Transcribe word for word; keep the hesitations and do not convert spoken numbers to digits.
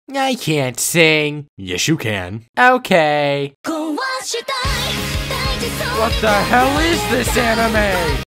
I can't sing. Yes, you can. Okay. What the hell is this anime?